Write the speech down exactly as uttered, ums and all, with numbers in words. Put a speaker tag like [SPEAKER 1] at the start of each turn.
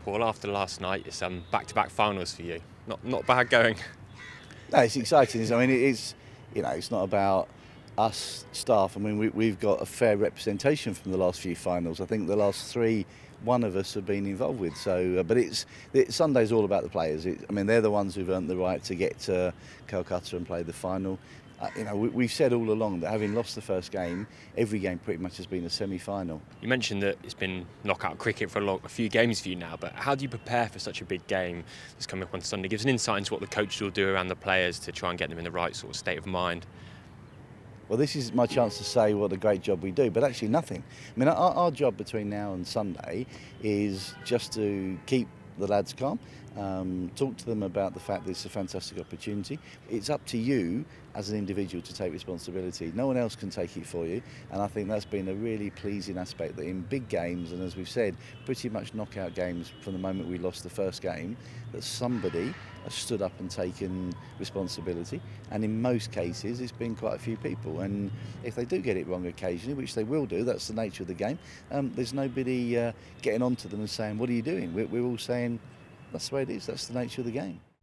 [SPEAKER 1] Paul, after last night, it's um, back-to-back finals for you. Not not bad going.
[SPEAKER 2] No, it's exciting. I mean, it's you know, it's not about us staff. I mean, we, we've got a fair representation from the last few finals. I think the last three, one of us have been involved with. So, uh, but it's it, Sunday's all about the players. It, I mean, they're the ones who've earned the right to get to Calcutta and play the final. Uh, you know, we, we've said all along that having lost the first game, every game pretty much has been a semi-final.
[SPEAKER 1] You mentioned that it's been knockout cricket for a, long, a few games for you now, but how do you prepare for such a big game that's coming up on Sunday? Gives an insight into what the coaches will do around the players to try and get them in the right sort of state of mind.
[SPEAKER 2] Well, this is my chance to say what a great job we do, but actually nothing. I mean, our, our job between now and Sunday is just to keep the lads calm, um, talk to them about the fact that it's a fantastic opportunity. It's up to you as an individual to take responsibility. No one else can take it for you, and I think that's been a really pleasing aspect, that in big games, and as we've said, pretty much knockout games from the moment we lost the first game, that somebody has stood up and taken responsibility, and in most cases it's been quite a few people, and if they do get it wrong occasionally, which they will do, that's the nature of the game, um, there's nobody uh, getting onto them and saying, what are you doing? We're, we're all saying, that's the way it is, that's the nature of the game.